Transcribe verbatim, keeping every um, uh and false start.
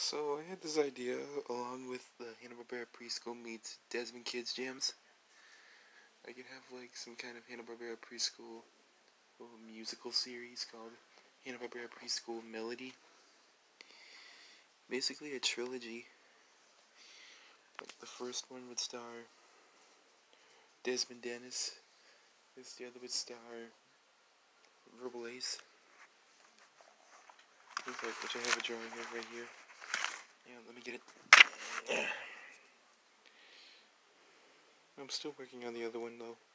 So I had this idea along with the Hanna-Barbera preschool meets Desmond Kids Jams. I could have like some kind of Hanna-Barbera preschool little musical series called Hanna-Barbera Preschool Melody. Basically a trilogy. Like the first one would star Desmond Dennis. This the other would star Verbal Ace. Which I have a drawing of right here. Yeah, let me get it. I'm still working on the other one though.